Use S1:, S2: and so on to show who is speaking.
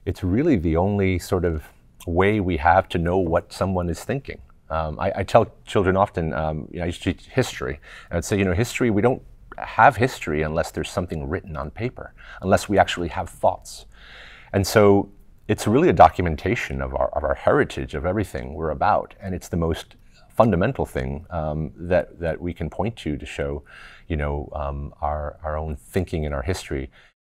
S1: it's really the only sort of way we have to know what someone is thinking. I tell children often, I used to teach history, and I'd say, history, we don't have history unless there's something written on paper, unless we actually have thoughts. And so it's really a documentation of our heritage, of everything we're about, and it's the most fundamental thing that we can point to show, our own thinking and our history.